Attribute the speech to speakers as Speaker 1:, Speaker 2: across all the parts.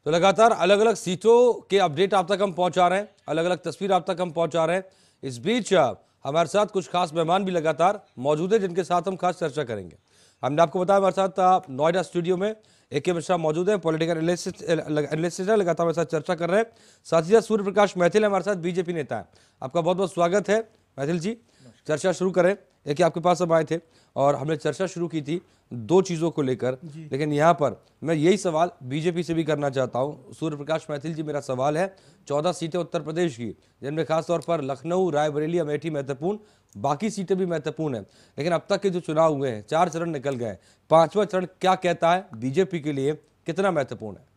Speaker 1: तो लगातार अलग अलग सीटों के अपडेट आप तक हम पहुंचा रहे हैं, अलग अलग तस्वीर आप तक हम पहुंचा रहे हैं। इस बीच हमारे साथ कुछ खास मेहमान भी लगातार मौजूद है, जिनके साथ हम खास चर्चा करेंगे। हमने आपको बताया हमारे साथ नोएडा स्टूडियो में AK मिश्रा मौजूद है, पॉलिटिकल एनालिस्ट है, लगातार हमारे साथ चर्चा कर रहे हैं। साथ ही साथ सूर्य प्रकाश मैथिल है हमारे साथ, BJP नेता है। आपका बहुत बहुत स्वागत है मैथिल जी। चर्चा शुरू करें। देखिए, आपके पास हम आए थे और हमने चर्चा शुरू की थी दो चीज़ों को लेकर, लेकिन यहाँ पर मैं यही सवाल BJP से भी करना चाहता हूँ। सूर्य प्रकाश मैथिल जी, मेरा सवाल है, 14 सीटें उत्तर प्रदेश की, जिनमें खासतौर पर लखनऊ, रायबरेली, अमेठी महत्वपूर्ण, बाकी सीटें भी महत्वपूर्ण हैं, लेकिन अब तक के जो चुनाव हुए हैं 4 चरण निकल गए, 5वां चरण क्या कहता है BJP के लिए, कितना महत्वपूर्ण है?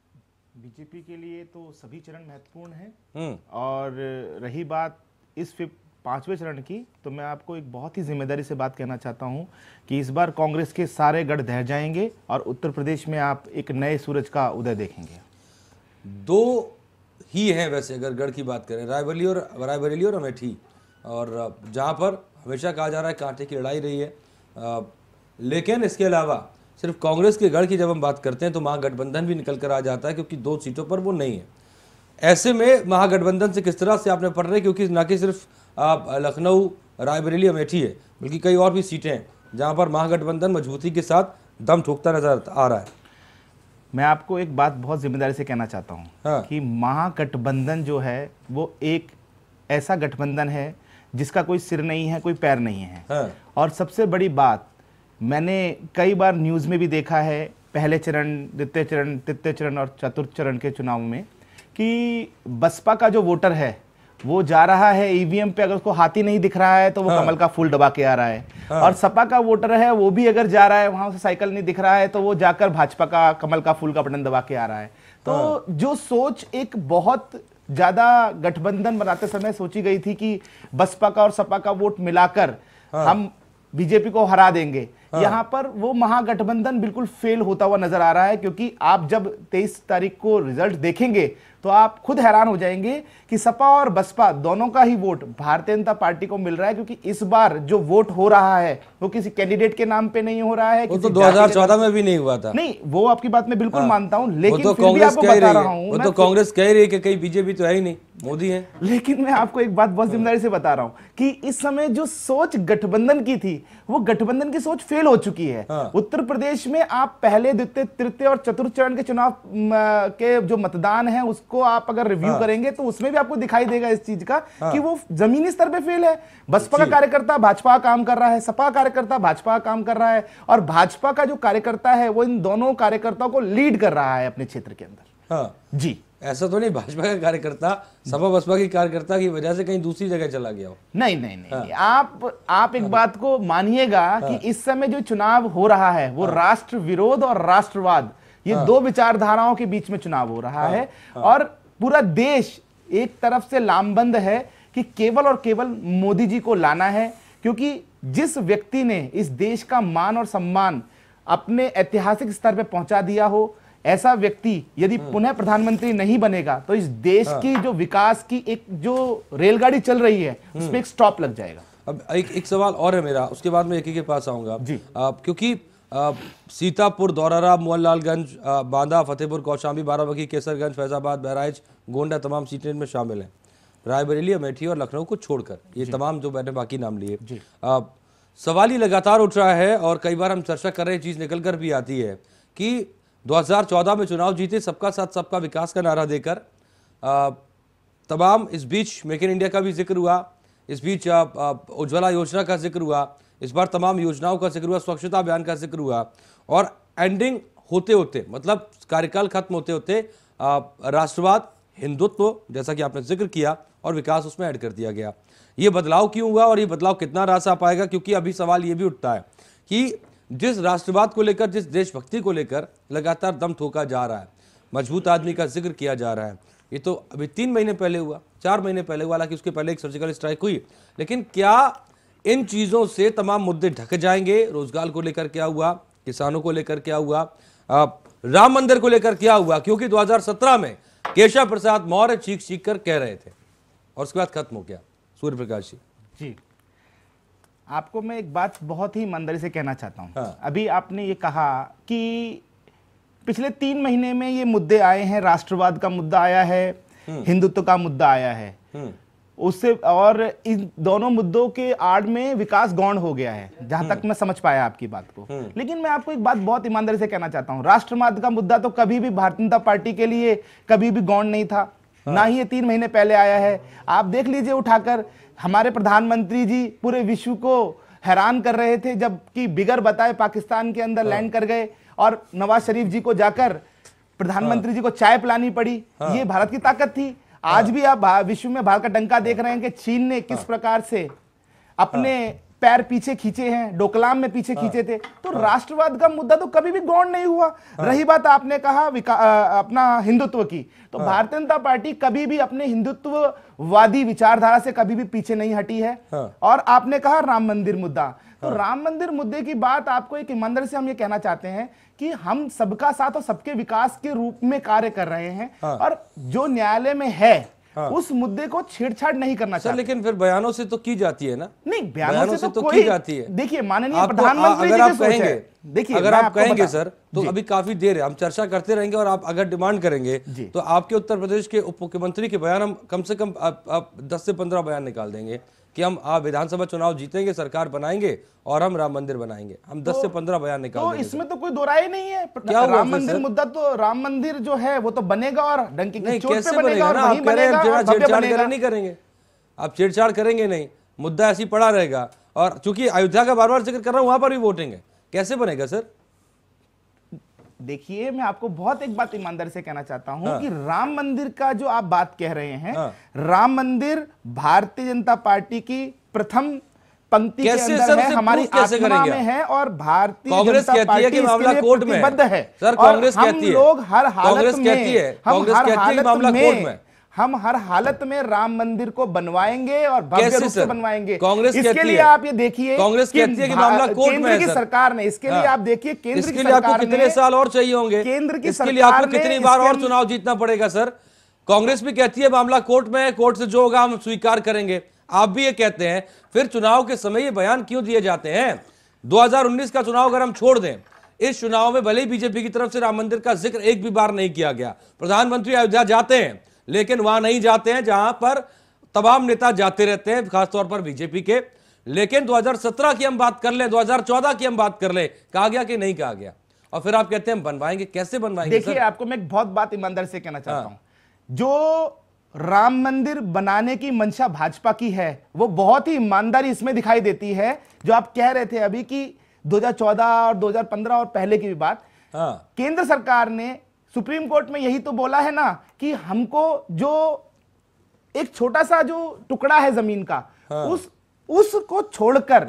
Speaker 2: बीजेपी के लिए तो सभी चरण महत्वपूर्ण हैं। और रही बात इस 5वें चरण की, तो मैं आपको एक बहुत ही जिम्मेदारी से बात कहना चाहता हूं कि इस बार कांग्रेस के सारे गढ़ ढह जाएंगे और उत्तर प्रदेश में आप एक नए सूरज का उदय देखेंगे।
Speaker 1: दो ही हैं वैसे, अगर गढ़ की बात करें, रायबरेली और अमेठी, और जहां पर हमेशा कहा जा रहा है कांटे की लड़ाई रही है। लेकिन इसके अलावा सिर्फ कांग्रेस के गढ़ की जब हम बात करते हैं तो महागठबंधन भी निकल कर आ जाता है, क्योंकि 2 सीटों पर वो नहीं है। ऐसे में महागठबंधन से किस तरह से आपने पढ़ रहे, क्योंकि न कि सिर्फ लखनऊ, रायबरेली, अमेठी है, बल्कि कई और भी सीटें हैं जहां पर महागठबंधन मजबूती के साथ दम ठोकता नजर आ रहा है।
Speaker 2: मैं आपको एक बात बहुत जिम्मेदारी से कहना चाहता हूं।
Speaker 1: हाँ।
Speaker 2: कि महागठबंधन जो है वो एक ऐसा गठबंधन है जिसका कोई सिर नहीं है, कोई पैर नहीं है।
Speaker 1: हाँ।
Speaker 2: और सबसे बड़ी बात, मैंने कई बार न्यूज़ में भी देखा है, पहले चरण, द्वितीय चरण, तृतीय चरण और चतुर्थ चरण के चुनाव में, कि बसपा का जो वोटर है वो जा रहा है EVM पे, अगर उसको हाथी नहीं दिख रहा है तो वो कमल का फूल दबा के आ रहा है। और सपा का वोटर है वो भी अगर जा रहा है, वहां से साइकिल नहीं दिख रहा है तो वो जाकर भाजपा का कमल का फूल का बटन दबा के आ रहा है। तो जो सोच एक बहुत ज्यादा गठबंधन बनाते समय सोची गई थी कि बसपा का और सपा का वोट मिलाकर हम बीजेपी को हरा देंगे, यहां पर वो महागठबंधन बिल्कुल फेल होता हुआ नजर आ रहा है। क्योंकि आप जब 23 तारीख को रिजल्ट देखेंगे तो आप खुद हैरान हो जाएंगे कि सपा और बसपा दोनों का ही वोट भारतीय जनता पार्टी को मिल रहा है। क्योंकि इस बार जो वोट हो रहा है वो किसी कैंडिडेट के नाम पे नहीं हो रहा है।
Speaker 1: वो तो 2014 में भी नहीं हुआ था।
Speaker 2: नहीं, वो आपकी बात मैं बिल्कुल मानता हूं, लेकिन
Speaker 1: तो
Speaker 2: फिर भी आपको बता रहा हूं,
Speaker 1: वो तो कांग्रेस कह रही है कि कहीं BJP तो है ही नहीं, मोदी है।
Speaker 2: लेकिन मैं आपको एक बात बहुत जिम्मेदारी से बता रहा हूं कि इस समय जो सोच गठबंधन की थी वो गठबंधन की सोच फेल हो चुकी है। उत्तर प्रदेश में आप पहले, द्वितीय, तृतीय और चतुर्थ चरण के चुनाव के जो मतदान है उसको आप अगर रिव्यू करेंगे तो उसमें भी आपको दिखाई देगा इस चीज का कि वो जमीनी स्तर पे फेल है। बसपा का कार्यकर्ता भाजपा का काम कर रहा है, सपा कार्यकर्ता भाजपा का काम कर रहा है, और भाजपा का जो कार्यकर्ता है वो इन दोनों कार्यकर्ताओं को लीड कर रहा है अपने क्षेत्र के अंदर। जी,
Speaker 1: ऐसा तो नहीं भाजपा का कार्यकर्ता सपा बसपा की कार्यकर्ता की वजह से कहीं दूसरी जगह चला गया हो।
Speaker 2: नहीं नहीं नहीं, आप एक बात को मानिएगा कि इस समय जो चुनाव हो रहा है वो राष्ट्र विरोध और राष्ट्रवाद, ये दो विचारधाराओं के बीच में चुनाव हो रहा है। और पूरा देश एक तरफ से लामबंद है कि केवल और केवल मोदी जी को लाना है। क्योंकि जिस व्यक्ति ने इस देश का मान और सम्मान अपने ऐतिहासिक स्तर पे पहुंचा दिया हो, ऐसा व्यक्ति यदि पुनः प्रधानमंत्री नहीं बनेगा तो इस देश की जो विकास की एक जो रेलगाड़ी चल रही है उस पर एक स्टॉप लग जाएगा।
Speaker 1: अब एक सवाल और है मेरा, उसके बाद मैं AK के पास आऊंगा जी। क्योंकि सीतापुर, धौरारा, मोहनलालगंज, बांदा, फतेहपुर, कौशाम्बी, बाराबंकी, केसरगंज, फैजाबाद, बहराइच, गोंडा तमाम सीटें इनमें शामिल हैं। रायबरेली, अमेठी और लखनऊ को छोड़कर ये तमाम जो मैंने बाकी नाम लिए, सवाल ही लगातार उठ रहा है और कई बार हम चर्चा कर रहे चीज निकल कर भी आती है कि 2014 में चुनाव जीते सबका साथ सबका विकास का नारा देकर, तमाम इस बीच मेक इन इंडिया का भी जिक्र हुआ, इस बीच उज्ज्वला योजना का जिक्र हुआ, इस बार तमाम योजनाओं का जिक्र हुआ, स्वच्छता अभियान का जिक्र हुआ, और एंडिंग होते होते, मतलब कार्यकाल खत्म होते होते, राष्ट्रवाद, हिंदुत्व जैसा कि आपने जिक्र किया और विकास उसमें ऐड कर दिया गया। ये बदलाव क्यों हुआ और ये बदलाव कितना रास आ पाएगा? क्योंकि अभी सवाल ये भी उठता है कि जिस राष्ट्रवाद को लेकर, जिस देशभक्ति को लेकर लगातार दम ठोका जा रहा है, मजबूत आदमी का जिक्र किया जा रहा है, ये तो अभी 3 महीने पहले हुआ, 4 महीने पहले हुआ, हालांकि उसके पहले एक सर्जिकल स्ट्राइक हुई। लेकिन क्या इन चीजों से तमाम मुद्दे ढक जाएंगे? रोजगार को लेकर क्या हुआ, किसानों को लेकर क्या हुआ, राम मंदिर को लेकर क्या हुआ? क्योंकि 2017 में केशव प्रसाद मौर्य चीख चीख कर कह रहे थे और उसके बाद खत्म हो गया। सूर्य प्रकाश जी,
Speaker 2: आपको मैं एक बात बहुत ही ईमानदारी से कहना चाहता हूं। अभी आपने ये कहा कि पिछले 3 महीने में ये मुद्दे आए हैं, राष्ट्रवाद का मुद्दा आया है, हिंदुत्व का मुद्दा आया है, उससे और इन दोनों मुद्दों के आड़ में विकास गौण हो गया है, जहां तक मैं समझ पाया आपकी बात को। लेकिन मैं आपको एक बात बहुत ईमानदारी से कहना चाहता हूं, राष्ट्रवाद का मुद्दा तो कभी भी भारतीय जनता पार्टी के लिए कभी भी गौण नहीं था, ना ही ये 3 महीने पहले आया है। आप देख लीजिए उठाकर, हमारे प्रधानमंत्री जी पूरे विश्व को हैरान कर रहे थे जबकि बिगर बताए पाकिस्तान के अंदर लैंड कर गए और नवाज शरीफ जी को जाकर प्रधानमंत्री जी को चाय पिलानी पड़ी। ये भारत की ताकत थी। आज भी आप विश्व में भारत का डंका देख रहे हैं कि चीन ने किस प्रकार से अपने पैर पीछे खींचे हैं, डोकलाम में पीछे खींचे थे। तो राष्ट्रवाद का मुद्दा तो कभी भी गौण नहीं हुआ। रही बात आपने कहा अपना हिंदुत्व की, तो भारतीय जनता पार्टी कभी भी अपने हिंदुत्ववादी विचारधारा से कभी भी पीछे नहीं हटी है। और आपने कहा राम मंदिर मुद्दा, तो राम मंदिर मुद्दे की बात आपको एक ईमानदारी से हम ये कहना चाहते हैं कि हम सबका साथ और सबके विकास के रूप में कार्य कर रहे हैं, और जो न्यायालय में है उस मुद्दे को छेड़छाड़ नहीं करना चाहिए।
Speaker 1: लेकिन फिर बयानों से तो की जाती है ना?
Speaker 2: नहीं, बयानों से तो
Speaker 1: की जाती है।
Speaker 2: देखिए माननीय प्रधानमंत्री
Speaker 1: अगर
Speaker 2: जी
Speaker 1: आप
Speaker 2: की सोच है।
Speaker 1: कहेंगे,
Speaker 2: देखिए
Speaker 1: अगर आप कहेंगे सर, तो अभी काफी देर है, हम चर्चा करते रहेंगे, और आप अगर डिमांड करेंगे तो आपके उत्तर प्रदेश के उप मुख्यमंत्री के बयान हम कम से कम 10 से 15 बयान निकाल देंगे कि हम विधानसभा चुनाव जीतेंगे, सरकार बनाएंगे और हम राम मंदिर बनाएंगे। हम 10 से 15 बयान निकाल देंगे।
Speaker 2: इसमें तो कोई दो राय नहीं है।
Speaker 1: क्या
Speaker 2: राम मंदिर मुद्दा तो, राम मंदिर जो है वो तो बनेगा और डंकी की चोट पे बनेगा और वहीं बनेगा और भव्य बनेगा।
Speaker 1: नहीं करेंगे आप, छेड़छाड़ करेंगे नहीं, मुद्दा ऐसी पड़ा रहेगा। और चूंकि अयोध्या का बार बार जिक्र कर रहा हूं, वहां पर भी वोटिंग है, कैसे बनेगा सर?
Speaker 2: देखिए मैं आपको बहुत एक बात ईमानदारी से कहना चाहता हूं कि राम मंदिर का जो आप बात कह रहे हैं, राम मंदिर भारतीय जनता पार्टी की प्रथम पंक्ति के अंदर है, हमारी आत्मा में है, और भारतीय जनता पार्टी मामला कोर्ट में है।
Speaker 1: सर कांग्रेस कहती है,
Speaker 2: लोग हर हालत
Speaker 1: में
Speaker 2: हम हर हालत में राम मंदिर को बनवाएंगे और भव्य रूप से बनवाएंगे।
Speaker 1: कांग्रेस
Speaker 2: इसके लिए आप ये देखिए,
Speaker 1: कांग्रेस कहती है कि मामला कोर्ट में है।
Speaker 2: केंद्र की सरकार ने, इसके लिए आप देखिए केंद्र की
Speaker 1: सरकार ने कितने साल और चाहिए होंगे,
Speaker 2: केंद्र की
Speaker 1: सरकार ने आपको कितनी बार और चुनाव जीतना पड़ेगा सर? कांग्रेस भी कहती है मामला कोर्ट में है, कोर्ट से जो होगा हम स्वीकार करेंगे। आप भी ये कहते हैं, फिर चुनाव के समय ये बयान क्यों दिए जाते हैं? 2019 का चुनाव अगर हम छोड़ दें, इस चुनाव में भले ही बीजेपी की तरफ से राम मंदिर का जिक्र एक भी बार नहीं किया गया। प्रधानमंत्री अयोध्या जाते हैं, लेकिन वहां नहीं जाते हैं जहां पर तमाम नेता जाते रहते हैं, खासतौर पर बीजेपी के। लेकिन 2017 की हम बात कर लें, 2014 की हम बात कर लें, कहा गया कि नहीं कहा गया? और फिर आप कहते हैं बनवाएंगे, कैसे बनवाएंगे?
Speaker 2: देखिए आपको मैं एक बहुत बात ईमानदारी से कहना चाहता हूं, जो राम मंदिर बनाने की मंशा भाजपा की है वो बहुत ही ईमानदारी इसमें दिखाई देती है। जो आप कह रहे थे अभी कि 2014 और 2015 और पहले की भी बात, केंद्र सरकार ने सुप्रीम कोर्ट में यही तो बोला है ना कि हमको जो एक छोटा सा जो टुकड़ा है जमीन का, उसको छोड़कर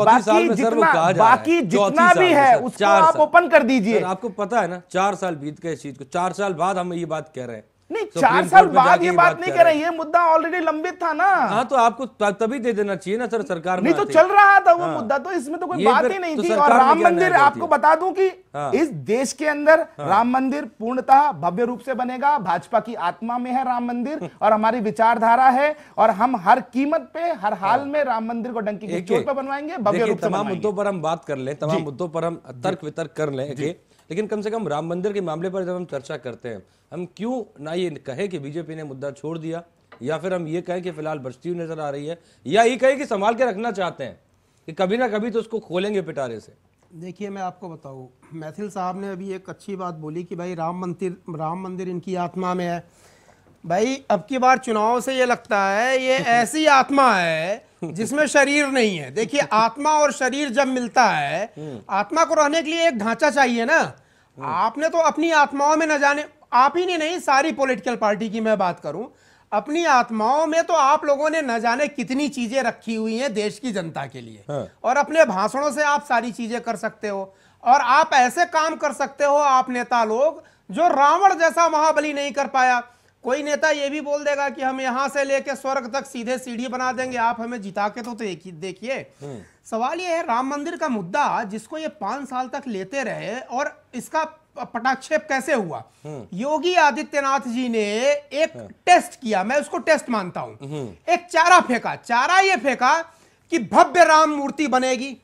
Speaker 2: बाकी जितना भी है उसको आप ओपन कर दीजिए।
Speaker 1: आपको पता है ना, 4 साल बीत गए इस चीज को, 4 साल बाद हम ये बात कह रहे हैं।
Speaker 2: नहीं, 4 साल बाद ये बात नहीं कर रहे, ये मुद्दा ऑलरेडी लंबित था ना।
Speaker 1: हाँ, तो आपको तभी दे देना चाहिए ना सर, सरकार
Speaker 2: नहीं तो चल रहा था वो मुद्दा, तो इसमें तो कोई बात ही नहीं थी। और राम मंदिर, आपको बता दूं कि इस देश के अंदर राम मंदिर पूर्णतः भव्य रूप से बनेगा। भाजपा की आत्मा में है राम मंदिर और हमारी विचारधारा है, और हम हर कीमत पे हर हाल में राम मंदिर को डंकी की चोट पे बनवाएंगे, भव्य रूप से।
Speaker 1: तमाम मुद्दों पर हम बात कर लें, तमाम मुद्दों पर हम तर्क वितर्क कर लें, लेकिन कम से कम राम मंदिर के मामले पर जब हम चर्चा करते हैं, हम क्यों ना ये कहे कि बीजेपी ने मुद्दा छोड़ दिया, या फिर हम ये कहें कि फिलहाल बचती हुई नजर आ रही है, या ये कहें कि संभाल के रखना चाहते हैं कि कभी ना कभी तो उसको खोलेंगे पिटारे से।
Speaker 3: देखिए मैं आपको बताऊं, मैथिल साहब ने अभी एक अच्छी बात बोली कि भाई राम मंदिर इनकी आत्मा में है। भाई अब की बार चुनाव से ये लगता है ये ऐसी आत्मा है जिसमें शरीर नहीं है। देखिए आत्मा और शरीर जब मिलता है, आत्मा को रहने के लिए एक ढांचा चाहिए ना। आपने तो अपनी आत्माओं में न जाने, आप ही ने नहीं, सारी पॉलिटिकल पार्टी की मैं बात करूं, अपनी आत्माओं में तो आप लोगों ने न जाने कितनी चीजें रखी हुई हैं देश की जनता के लिए। और अपने भाषणों से आप सारी चीजें कर सकते हो, और आप ऐसे काम कर सकते हो, आप नेता लोग, जो रावण जैसा महाबली नहीं कर पाया। कोई नेता ये भी बोल देगा कि हम यहां से लेके स्वर्ग तक सीधे सीढ़ी बना देंगे, आप हमें जिता के तो देखिए। सवाल ये है, राम मंदिर का मुद्दा जिसको ये 5 साल तक लेते रहे, और इसका पटाक्षेप कैसे हुआ? योगी आदित्यनाथ जी ने एक टेस्ट किया, मैं उसको टेस्ट मानता हूं। एक चारा फेंका, चारा ये फेंका कि भव्य राम मूर्ति बनेगी,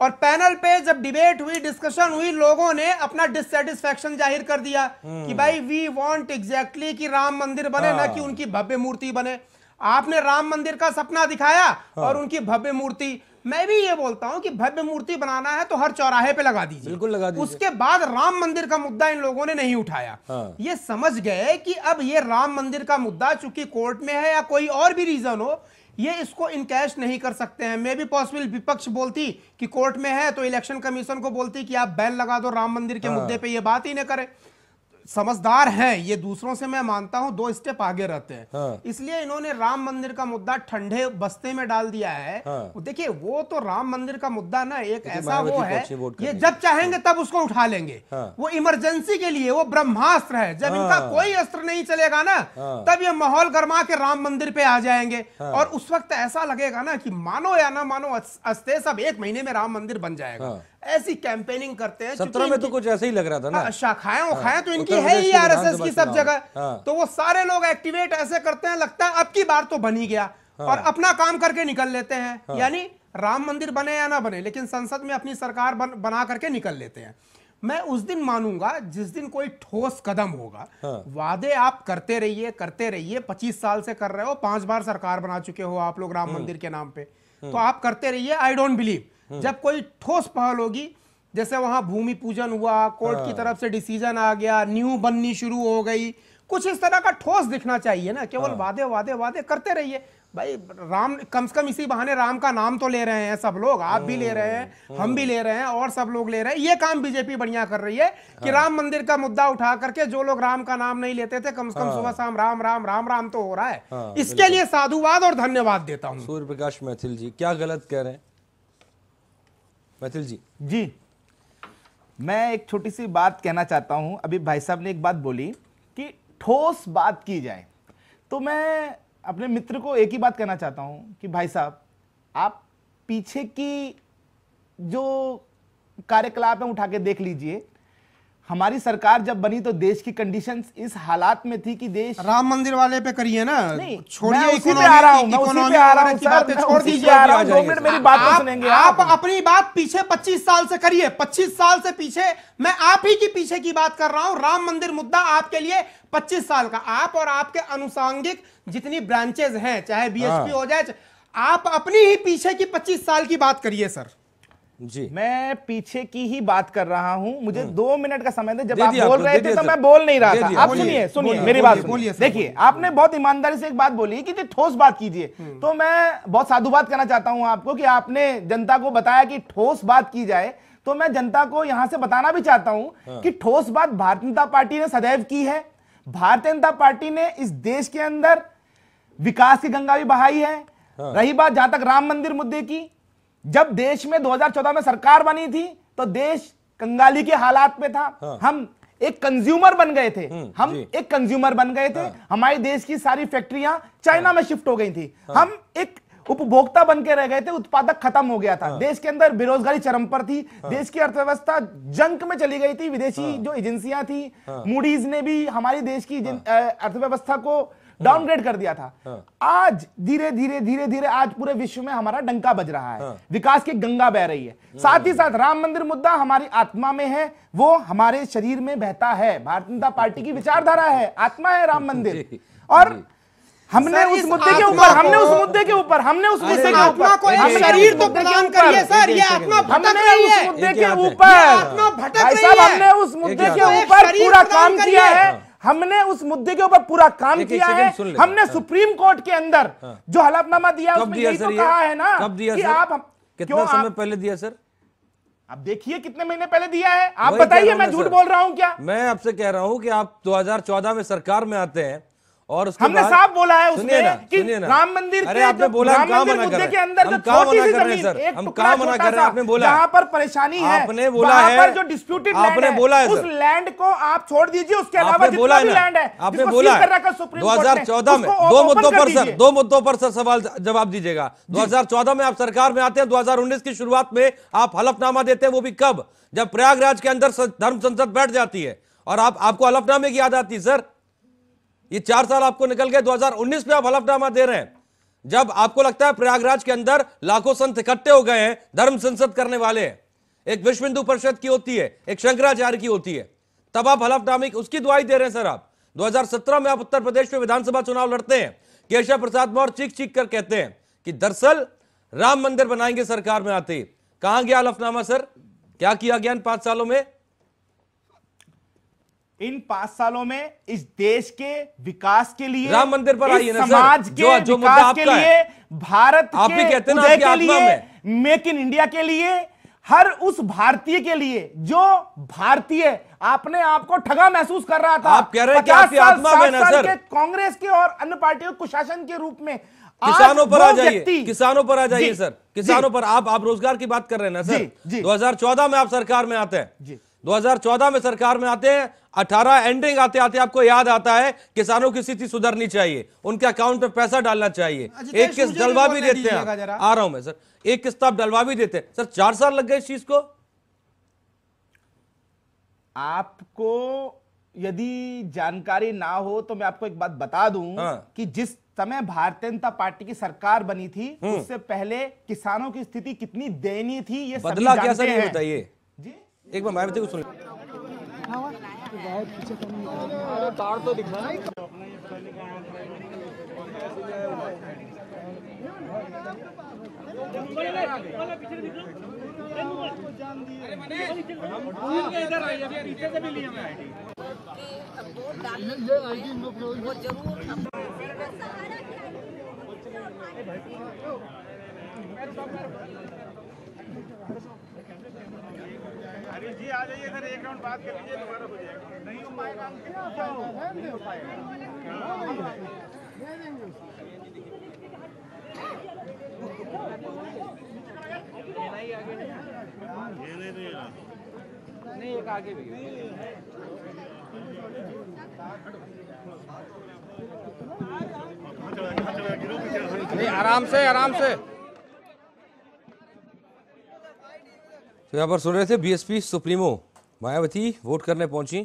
Speaker 3: और पैनल पे जब डिबेट हुई, डिस्कशन हुई, लोगों ने अपना डिससेटिस्फैक्शन जाहिर कर दिया कि भाई वी वांट एग्जैक्टली कि राम मंदिर बने, ना कि उनकी भव्य मूर्ति बने। आपने राम मंदिर का सपना दिखाया और उनकी भव्य मूर्ति। मैं भी ये बोलता हूं कि भव्य मूर्ति बनाना है तो हर चौराहे पे लगा दीजिए,
Speaker 1: बिल्कुल लगा दीजिए।
Speaker 3: उसके बाद राम मंदिर का मुद्दा इन लोगों ने नहीं उठाया। ये समझ गए कि अब ये राम मंदिर का मुद्दा चूंकि कोर्ट में है या कोई और भी रीजन हो, ये इसको इनकैश नहीं कर सकते हैं। मे भी पॉसिबल विपक्ष बोलती कि कोर्ट में है तो इलेक्शन कमीशन को बोलती कि आप बैन लगा दो राम मंदिर के मुद्दे पे, ये बात ही न करे। समझदार हैं ये, दूसरों से मैं मानता हूं 2 स्टेप आगे रहते हैं। इसलिए इन्होंने राम मंदिर का मुद्दा ठंडे बस्ते में डाल दिया है। देखिए वो तो राम मंदिर का मुद्दा ना एक ऐसा वो है, ये जब चाहेंगे तब उसको उठा लेंगे। वो इमरजेंसी के लिए वो ब्रह्मास्त्र है। जब इनका कोई अस्त्र नहीं चलेगा ना, तब ये माहौल गर्मा के राम मंदिर पे आ जाएंगे। और उस वक्त ऐसा लगेगा ना कि मानो या ना मानो अस्ते सब 1 महीने में राम मंदिर बन जाएगा। ऐसी कैंपेनिंग करते हैं।
Speaker 1: 17 में तो कुछ ऐसा ही लग रहा था ना।
Speaker 3: शाखाएं उखाएं तो इनकी है ही आरएसएस की सब जगह। तो वो सारे लोग एक्टिवेट ऐसे करते हैं, लगता है अब की बार तो बन ही गया, और अपना काम करके निकल लेते हैं। यानी राम मंदिर बने या ना बने, लेकिन संसद में अपनी सरकार बना करके निकल लेते हैं। मैं उस दिन मानूंगा जिस दिन कोई ठोस कदम होगा। वादे आप करते रहिए 25 साल से कर रहे हो, 5 बार सरकार बना चुके हो आप लोग राम मंदिर के नाम पे, तो आप करते रहिए। आई डोंट बिलीव जब कोई ठोस पहल होगी, जैसे वहां भूमि पूजन हुआ, कोर्ट की तरफ से डिसीजन आ गया, न्यू बननी शुरू हो गई, कुछ इस तरह का ठोस दिखना चाहिए ना। केवल वादे वादे वादे करते रहिए भाई। राम कम से कम इसी बहाने राम का नाम तो ले रहे हैं सब लोग, आप भी ले रहे हैं, हम भी ले रहे हैं, और सब लोग ले रहे हैं। ये काम बीजेपी बढ़िया कर रही है कि राम मंदिर का मुद्दा उठा करके जो लोग राम का नाम नहीं लेते थे, कम से कम सुबह शाम राम राम राम राम तो हो रहा है। इसके लिए साधुवाद और धन्यवाद देता हूं।
Speaker 1: सूर्य प्रकाश मैथिल जी क्या गलत कह रहे हैं? मैथिल जी
Speaker 2: मैं एक छोटी सी बात कहना चाहता हूं। अभी भाई साहब ने एक बात बोली कि ठोस बात की जाए, तो मैं अपने मित्र को एक ही बात कहना चाहता हूं कि भाई साहब, आप पीछे की जो कार्यकलाप है उठा के देख लीजिए। हमारी सरकार जब बनी तो देश की कंडीशंस इस हालात में थी कि देश
Speaker 3: राम मंदिर वाले पे करिए ना,
Speaker 2: छोड़िए इकोनॉमी आ रहा हूं, मैं उसी पे आ रहा हूं सर, छोड़ दीजिए। 2 मिनट मेरी बात तो सुनेंगे
Speaker 3: आप अपनी बात पीछे 25 साल से करिए। 25 साल से पीछे, मैं आप ही की पीछे की बात कर रहा हूं। राम मंदिर मुद्दा आपके लिए 25 साल का, आप और आपके अनुसांगिक जितनी ब्रांचेज हैं, चाहे बीएचपी हो जाए, आप अपनी ही पीछे की 25 साल की बात करिए सर
Speaker 2: जी। मैं पीछे की ही बात कर रहा हूं। मुझे 2 मिनट का समय दे। जब आप बोल रहे थे तो मैं बोल नहीं रहा था। आप सुनिए मेरी बात सुनिए। देखिए आपने बहुत ईमानदारी से एक बात बोली कि ठोस बात कीजिए, तो मैं बहुत साधुवाद करना चाहता हूं आपको कि आपने जनता को बताया कि ठोस बात की जाए। तो मैं जनता को यहां से बताना भी चाहता हूं कि ठोस बात भारतीय जनता पार्टी ने सदैव की है। भारतीय जनता पार्टी ने इस देश के अंदर विकास की गंगा भी बहाई है। रही बात जहां तक राम मंदिर मुद्दे की, जब देश में 2014 में सरकार बनी थी तो देश कंगाली के हालात में था। हम एक कंज्यूमर बन गए थे। हमारे देश की सारी फैक्ट्रियां चाइना में शिफ्ट हो गई थी। हम एक उपभोक्ता बन के रह गए थे, उत्पादक खत्म हो गया था। देश के अंदर बेरोजगारी चरम पर थी। देश की अर्थव्यवस्था जंक में चली गई थी। विदेशी जो एजेंसियां थी, मूडीज ने भी हमारी देश की अर्थव्यवस्था को डाउनग्रेड कर दिया था। आज धीरे धीरे आज पूरे विश्व में हमारा डंका बज रहा है। विकास की गंगा बह रही है। साथ ही साथ राम मंदिर मुद्दा हमारी आत्मा में है, वो हमारे शरीर में बहता है। भारतीय जनता पार्टी की विचारधारा है, आत्मा है राम मंदिर। और हमने उस मुद्दे के ऊपर
Speaker 3: आत्मा को एक शरीर तो प्रदान करिए सर। ये आत्मा भटक रही है,
Speaker 2: मुद्दे के ऊपर हमने उस मुद्दे के ऊपर पूरा काम किया है। हमने उस मुद्दे के ऊपर पूरा काम किया है। हमने सुप्रीम कोर्ट के अंदर जो हलफनामा दिया उसमें यही तो कहा है ना कि आप
Speaker 1: कितना समय पहले दिया सर?
Speaker 2: अब देखिए कितने महीने पहले दिया है। आप बताइए, मैं झूठ बोल रहा हूं क्या?
Speaker 1: मैं आपसे कह रहा हूं कि आप 2014 में सरकार में आते हैं और
Speaker 2: हमने साफ बोला है उसमें कि राम मंदिर
Speaker 1: अरे आपने बोला हम काम मना कर रहे हैं,
Speaker 2: के अंदर जो छोटी सी जमीन,
Speaker 1: हम काम मना कर रहे हैं, आपने बोला
Speaker 2: जहां पर परेशानी है,
Speaker 1: आपने बोला है,
Speaker 2: पर जो डिस्प्यूटेड
Speaker 1: आपने बोला है,
Speaker 2: उस लैंड को आप छोड़ दीजिए। उसके अलावा जितना भी लैंड है
Speaker 1: आपने बोला 2014 में 2 मुद्दों पर सर सवाल जवाब दीजिएगा। 2014 में आप सरकार में आते हैं, 2019 की शुरुआत में आप हलफनामा देते हैं, वो भी कब? जब प्रयागराज के अंदर धर्म संसद बैठ जाती है और आपको हलफनामे की याद आती है सर। ये 4 साल आपको निकल गए, 2019 में आप हलफनामा दे रहे हैं। जब आपको लगता है प्रयागराज के अंदर लाखों संत इकट्ठे हो गए हैं, धर्म संसद करने वाले हैं, एक विश्व हिंदू परिषद की होती है, एक शंकराचार्य की होती है, तब आप हलफनामे उसकी दुआई दे रहे हैं सर। आप 2017 में आप उत्तर प्रदेश में विधानसभा चुनाव लड़ते हैं, केशव प्रसाद मौर्य चीख चीख कर कहते हैं कि दरअसल राम मंदिर बनाएंगे सरकार में आते ही। कहां गया हलफनामा सर? क्या किया गया इन 5 सालों में?
Speaker 2: इन 5 सालों में इस देश के विकास के लिए,
Speaker 1: राम मंदिर पर आई है ना
Speaker 2: समाज
Speaker 1: सर,
Speaker 2: के
Speaker 1: जो मुद्दा
Speaker 2: विकास के
Speaker 1: आपका
Speaker 2: लिए, भारत
Speaker 1: आप भी
Speaker 2: के
Speaker 1: कहते हैं ना
Speaker 2: उदय
Speaker 1: आपकी
Speaker 2: के
Speaker 1: आत्मा
Speaker 2: लिए,
Speaker 1: में।
Speaker 2: मेक इन इंडिया के लिए, हर उस भारतीय के लिए जो भारतीय अपने आप को ठगा महसूस कर रहा था।
Speaker 1: आप कह रहे हैं कि आपकी आत्मा में ना सर,
Speaker 2: कांग्रेस के और अन्य पार्टियों को कुशासन के रूप में
Speaker 1: किसानों पर आ जाइए, किसानों पर आ जाइए सर, किसानों पर। आप रोजगार की बात कर रहे हैं ना सर। 2014 में आप सरकार में आते हैं, 2014 में सरकार में आते हैं, 18 एंडिंग आते आते आपको याद आता है किसानों की स्थिति सुधरनी चाहिए, उनके अकाउंट में पैसा डालना चाहिए। एक किस्त डलवा भी देते हैं, आ रहा हूं मैं सर, एक किस्त आप डलवा भी देते हैं सर। 4 साल लग गए इस चीज को।
Speaker 2: आपको यदि जानकारी ना हो तो मैं आपको एक बात बता दूं कि जिस समय भारतीय जनता पार्टी की सरकार बनी थी उससे पहले किसानों की स्थिति कितनी दयनीय थी, ये
Speaker 1: बदला क्या सर, ये बताइए
Speaker 2: जी।
Speaker 1: एक बार मैं भी सुन
Speaker 4: तो दिखा
Speaker 5: अरे जी आ जाइए सर, एक राउंड बात कर लीजिए, दोबारा हो जाएगा। नहीं हो पाएगा, नहीं हो पाएगा। नहीं एक आगे भी नहीं, आराम से आराम से।
Speaker 1: तो यहां पर सुन रहे थे बीएसपी सुप्रीमो मायावती वोट करने पहुंची,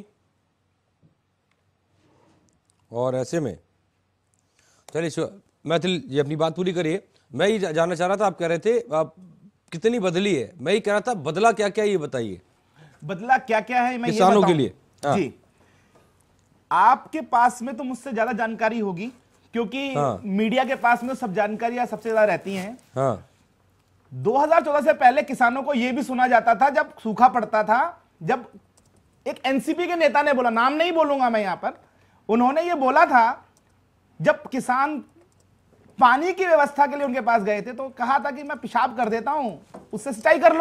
Speaker 1: और ऐसे में चलिए मैथिल ये अपनी बात पूरी करिए। मैं ही जानना चाह रहा था, आप कह रहे थे आप कितनी बदली है, मैं ही कह रहा था बदला क्या क्या, ये बताइए।
Speaker 2: बदला क्या क्या है मैं
Speaker 1: किसानों के लिए
Speaker 2: जी, आपके पास में तो मुझसे ज्यादा जानकारी होगी क्योंकि मीडिया के पास में सब जानकारियां सबसे ज्यादा रहती हैं। 2014 से पहले किसानों को यह भी सुना जाता था, जब सूखा पड़ता था, जब एक एनसीपी के नेता ने बोला, नाम नहीं बोलूंगा मैं यहां पर, उन्होंने ये बोला था, जब किसान पानी की व्यवस्था के लिए उनके पास गए थे तो कहा था कि मैं पेशाब कर देता हूं, उससे सिंचाई कर लो।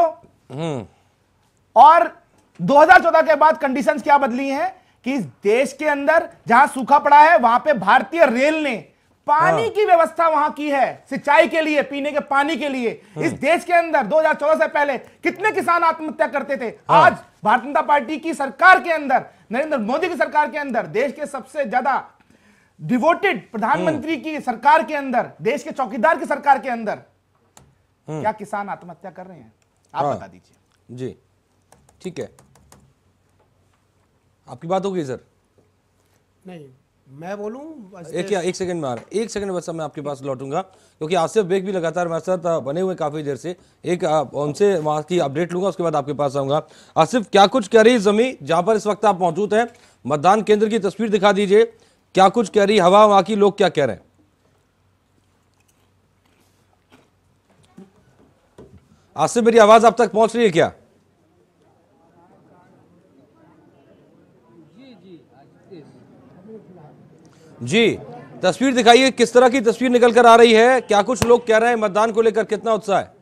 Speaker 2: और 2014 के बाद कंडीशंस क्या बदली हैं कि इस देश के अंदर जहां सूखा पड़ा है वहां पे भारतीय रेल ने पानी की व्यवस्था वहां की है, सिंचाई के लिए, पीने के पानी के लिए। इस देश के अंदर 2014 से पहले कितने किसान आत्महत्या करते थे। आज भारतीय जनता पार्टी की सरकार के अंदर, नरेंद्र मोदी की सरकार के अंदर, देश के सबसे ज्यादा डिवोटेड प्रधानमंत्री की सरकार के अंदर, देश के चौकीदार की सरकार के अंदर क्या किसान आत्महत्या कर रहे हैं? आप बता दीजिए।
Speaker 1: जी ठीक है, आपकी बात होगी सर।
Speaker 3: नहीं मैं बोलूं
Speaker 1: एक सेकंड में आ रहा है, एक सेकंड बस मैं आपके पास लौटूंगा क्योंकि आसिफ बेग भी लगातार हमारे साथ बने हुए काफी देर से। एक उनसे वहां की अपडेट लूंगा, उसके बाद आपके पास आऊंगा। आसिफ, क्या कुछ कह रही जमीन जहां पर इस वक्त आप मौजूद हैं? मतदान केंद्र की तस्वीर दिखा दीजिए, क्या कुछ कह रही हवा, वहां की लोग क्या कह रहे हैं? आसिफ, मेरी आवाज आप तक पहुंच रही है क्या? जी तस्वीर दिखाइए, किस तरह की तस्वीर निकल कर आ रही है, क्या कुछ लोग कह रहे हैं, मतदान को लेकर कितना उत्साह है?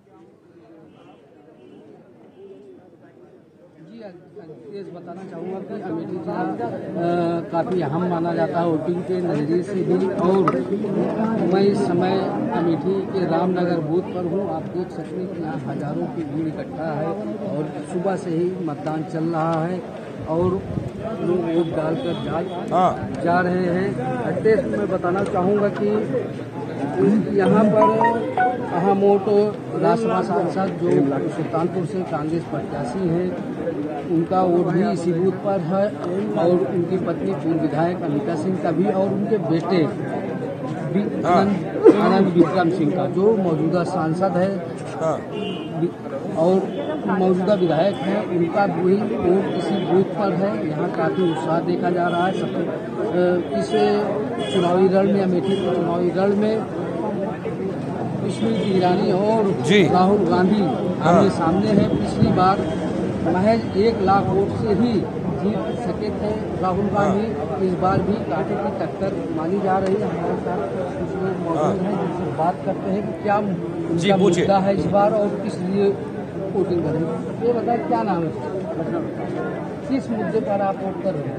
Speaker 4: जी बताना चाहूँगा कि अमेठी जिला काफ़ी अहम माना जाता है वोटिंग के नज़रिए से भी, और मैं इस समय अमेठी के रामनगर बूथ पर हूँ। आप देख सकते हैं कि यहाँ हजारों की भीड़ इकट्ठा है और सुबह से ही मतदान चल रहा है और लोग वोट डालकर जा रहे हैं। हट्टे मैं बताना चाहूँगा कि यहाँ पर अहम वोट राज्यसभा सांसद जो सुल्तानपुर से कांग्रेस प्रत्याशी हैं, उनका वोट भी इसी बूथ पर है, और उनकी पत्नी पूर्व विधायक अमिता सिंह का भी, और उनके बेटे आनंद विक्रम सिंह का, जो मौजूदा सांसद है
Speaker 1: हाँ
Speaker 4: और मौजूदा विधायक हैं, उनका भी वोट इसी बूथ पर है। यहाँ काफ़ी उत्साह देखा जा रहा है। सबसे इस चुनावी रण में, अमेठी के चुनावी रण में स्मृति ईरानी और
Speaker 1: जी।
Speaker 4: राहुल गांधी आमने सामने है। पिछली बार महज 1 लाख वोट से ही जीत सके थे राहुल गांधी। इस बार भी कांटे की टक्कर मानी जा रही है। हमारे साथ कुछ लोग मौजूद हैं जिनसे बात करते हैं कि क्या उनका मुद्दा है इस बार और किस लिए वोटिंग करें। ये बताएं, क्या नाम है, किस मुद्दे पर आप वोट कर रहे हैं?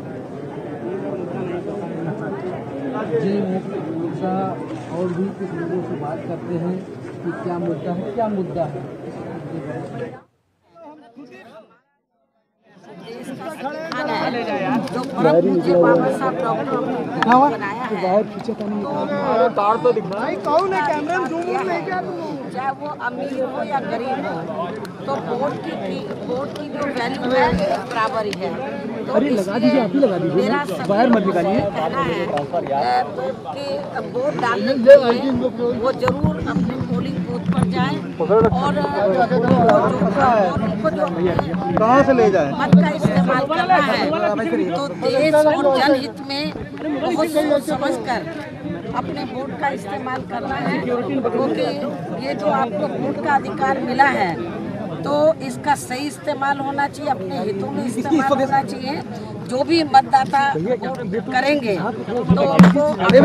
Speaker 4: जी मुद्दा, और भी कुछ लोगों से बात करते हैं कि क्या मुद्दा है, क्या मुद्दा है इस मुद्दे पर।
Speaker 6: जो परम पूज्य बाबा साहब डॉक्टर अम्बेडकर बनाया है, कौन है कैमरा में जूम नहीं किया, चाहे वो अमीर हो या गरीब हो, तो वोट की जो वैल्यू है बराबर ही है। तो
Speaker 4: अरे लगा दीजिए, आप ही लगा दीजिए,
Speaker 6: मेरा
Speaker 4: बाहर मत निकालिए।
Speaker 6: कहना है कि वोट डालने के लिए वो जरूर अपने पोलिंग बूथ पर जाएं और उनको जो
Speaker 5: कहाँ से ले जाए
Speaker 6: मत का इस्तेमाल करना है, तो देश और जनहित में बहुत सोच समझ कर अपने वोट का इस्तेमाल करना है। क्योंकि ये जो आपको वोट का अधिकार मिला है, तो इसका सही इस्तेमाल होना चाहिए, अपने हितों में इस्तेमाल होना चाहिए। जो भी मतदाता वोट करेंगे तो उनको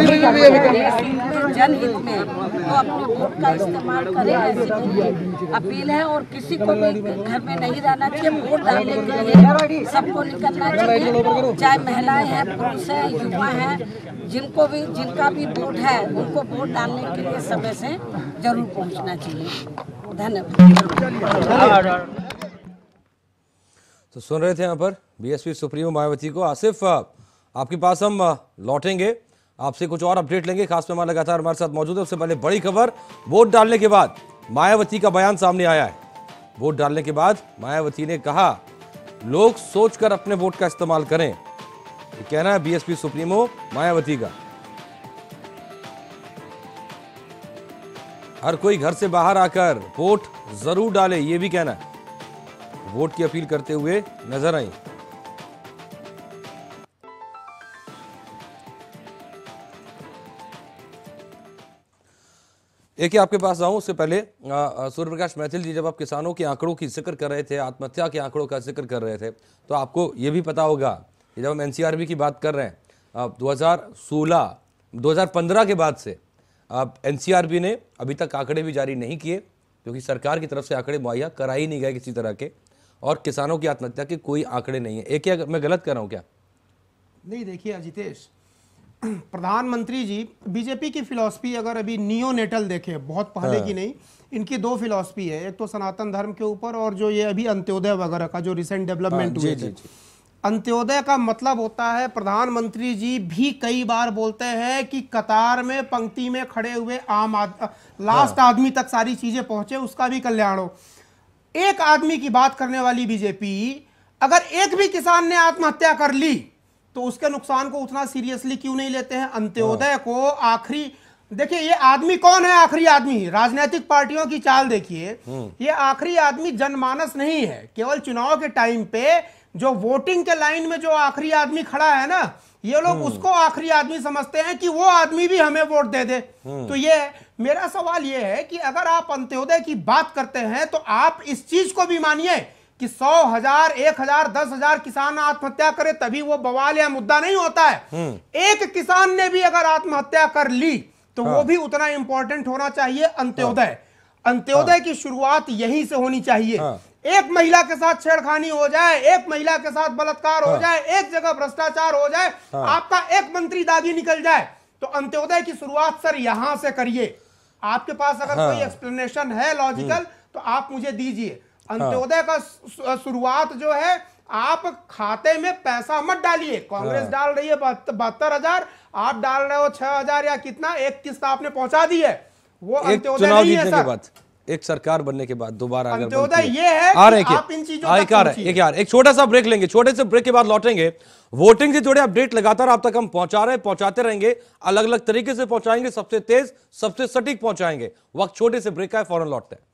Speaker 6: जनहित में तो अपने वोट का इस्तेमाल करें, ऐसी मेरी अपील है। और किसी को भी घर में नहीं रहना चाहिए, वोट डालने के लिए सबको निकलना चाहिए, चाहे महिलाएं हैं, पुरुष हैं, युवा हैं, जिनका भी वोट है उनको वोट डालने के लिए समय से जरूर पहुंचना चाहिए। धन्यवाद।
Speaker 1: तो सुन रहे थे यहाँ पर बीएसपी सुप्रीमो मायावती को। आसिफ, आपके पास हम लौटेंगे, आपसे कुछ और अपडेट लेंगे। खास मेहमान लगातार हमारे साथ मौजूद है। उससे पहले बड़ी खबर, वोट डालने के बाद मायावती का बयान सामने आया है। वोट डालने के बाद मायावती ने कहा, लोग सोचकर अपने वोट का इस्तेमाल करें। ये कहना है बीएसपी सुप्रीमो मायावती का। हर कोई घर से बाहर आकर वोट जरूर डाले, ये भी कहना है। वोट की अपील करते हुए नजर आई। एक आपके पास आऊं, उससे पहले सूर्य प्रकाश मैथिल जी, जब आप किसानों के आंकड़ों की जिक्र कर रहे थे, आत्महत्या के आंकड़ों का जिक्र कर रहे थे, तो आपको यह भी पता होगा कि जब हम एनसीआरबी की बात कर रहे हैं, 2015 के बाद से अब एनसीआरबी ने अभी तक आंकड़े भी जारी नहीं किए, क्योंकि सरकार की तरफ से आंकड़े मुहैया करा ही नहीं गए किसी तरह के, और किसानों की आत्महत्या के कोई आंकड़े नहीं है। एक क्या मैं गलत कर रहा हूं क्या?
Speaker 3: नहीं, देखिए अजितेश, प्रधानमंत्री जी बीजेपी की फिलॉसफी अगर अभी नियोनेटल देखें, बहुत पहले की नहीं, इनकी 2 फिलॉसफी है। एक तो सनातन धर्म के ऊपर, और जो ये अभी अंत्योदय वगैरह का जो रिसेंट डेवलपमेंट हुए थे। अंत्योदय का मतलब होता है, प्रधानमंत्री जी भी कई बार बोलते हैं कि कतार में पंक्ति में खड़े हुए लास्ट आदमी तक सारी चीजें पहुंचे, उसका भी कल्याण हो। एक आदमी की बात करने वाली बीजेपी, अगर एक भी किसान ने आत्महत्या कर ली तो उसके नुकसान को उतना सीरियसली क्यों नहीं लेते हैं? अंत्योदय को आखिरी, देखिए ये आदमी कौन है? आखिरी आदमी, राजनीतिक पार्टियों की चाल देखिए, ये आखिरी आदमी जनमानस नहीं है। केवल चुनाव के टाइम पे जो वोटिंग के लाइन में जो आखिरी आदमी खड़ा है ना, ये लोग उसको आखिरी आदमी समझते हैं कि वो आदमी भी हमें वोट दे दे। तो ये मेरा सवाल ये है कि अगर आप अंत्योदय की बात करते हैं तो आप इस चीज को भी मानिए कि 100,000, 1,000, 10,000 किसान आत्महत्या करे तभी वो बवाल या मुद्दा नहीं होता है। एक किसान ने भी अगर आत्महत्या कर ली तो वो भी उतना इंपॉर्टेंट होना चाहिए अंत्योदय। अंत्योदय की शुरुआत यहीं से होनी चाहिए। एक महिला के साथ छेड़खानी हो जाए, एक महिला के साथ बलात्कार हो जाए, एक जगह भ्रष्टाचार हो जाए, आपका एक मंत्री दागी निकल जाए, तो अंत्योदय की शुरुआत सर यहां से करिए। आपके पास अगर कोई एक्सप्लेनेशन है लॉजिकल तो आप मुझे दीजिए। अंत्योदय का शुरुआत जो है, आप खाते में पैसा मत डालिए। कांग्रेस डाल रही है 72,000, आप डाल रहे हो 6,000 या कितना, एक किस्त आपने पहुंचा दी है, वो अंत्योदय नहीं है सर।
Speaker 1: एक सरकार बनने के बाद दोबारा अगर
Speaker 3: अंत्योदय
Speaker 1: बनती
Speaker 3: ये है
Speaker 1: आ रहे
Speaker 3: कि आप इन चीजों तक पहुंचिए।
Speaker 1: एक छोटा सा ब्रेक लेंगे, छोटे से ब्रेक के बाद लौटेंगे। वोटिंग से जुड़े अपडेट लगातार आप तक हम पहुंचाते रहेंगे, अलग अलग तरीके से पहुंचाएंगे, सबसे तेज सबसे सटीक पहुंचाएंगे। वक्त छोटे से ब्रेक का है, फौरन लौटते हैं।